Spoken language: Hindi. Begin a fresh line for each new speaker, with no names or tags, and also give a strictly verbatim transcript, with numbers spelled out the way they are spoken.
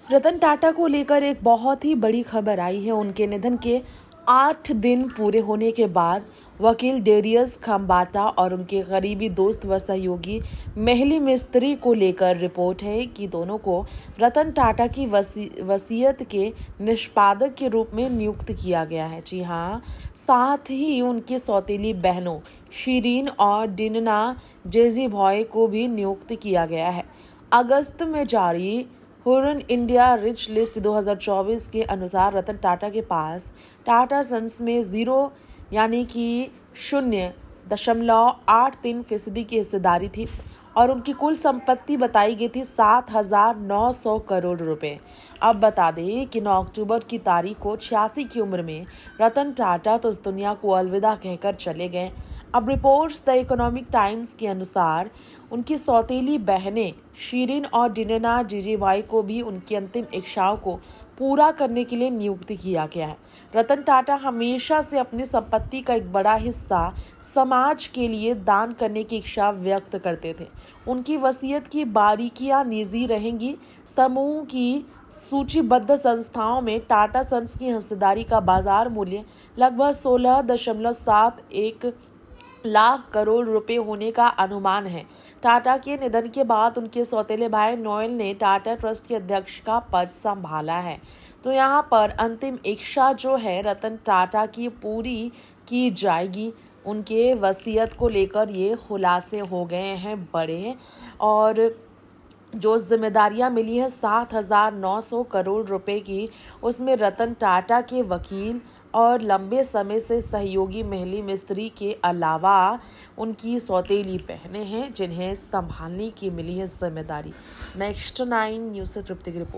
रतन टाटा को लेकर एक बहुत ही बड़ी खबर आई है। उनके निधन के आठ दिन पूरे होने के बाद वकील डेरियस खम्बाटा और उनके करीबी दोस्त व सहयोगी मेहली मिस्त्री को लेकर रिपोर्ट है कि दोनों को रतन टाटा की वसी, वसीयत के निष्पादक के रूप में नियुक्त किया गया है। जी हाँ, साथ ही उनकी सौतेली बहनों शीरीन और डिनना जेजीभॉय को भी नियुक्त किया गया है। अगस्त में जारी हुरन इंडिया रिच लिस्ट दो हज़ार चौबीस के अनुसार रतन टाटा के पास टाटा सन्स में जीरो यानी कि शून्य दशमलव आठ तीन फीसदी की हिस्सेदारी थी और उनकी कुल संपत्ति बताई गई थी सात हजार नौ सौ करोड़ रुपए। अब बता दें कि नौ अक्टूबर की तारीख को छियासी की उम्र में रतन टाटा तो इस दुनिया को अलविदा कहकर चले गए। अब रिपोर्ट्स द इकोनॉमिक टाइम्स के अनुसार उनकी सौतेली बहनें शीरीन और डिनना जेजीभॉय को भी उनकी अंतिम इच्छाओं को पूरा करने के लिए नियुक्त किया गया है। रतन टाटा हमेशा से अपनी संपत्ति का एक बड़ा हिस्सा समाज के लिए दान करने की इच्छा व्यक्त करते थे। उनकी वसीयत की बारीकियां निजी रहेंगी। समूह की सूचीबद्ध संस्थाओं में टाटा सन्स की हिस्सेदारी का बाजार मूल्य लगभग सोलह दशमलव सात एक लाख करोड़ रुपए होने का अनुमान है। टाटा के निधन के बाद उनके सौतेले भाई नोएल ने टाटा ट्रस्ट के अध्यक्ष का पद संभाला है। तो यहाँ पर अंतिम इच्छा जो है रतन टाटा की पूरी की जाएगी। उनके वसीयत को लेकर ये खुलासे हो गए हैं बड़े, और जो जिम्मेदारियां मिली है सात हजार नौ सौ करोड़ रुपए की, उसमें रतन टाटा के वकील और लंबे समय से सहयोगी मेहली मिस्त्री के अलावा उनकी सौतेली बहनें हैं जिन्हें संभालने की मिली है जिम्मेदारी। नेक्स्ट नाइन न्यूज़ से तृप्ति की रिपोर्ट।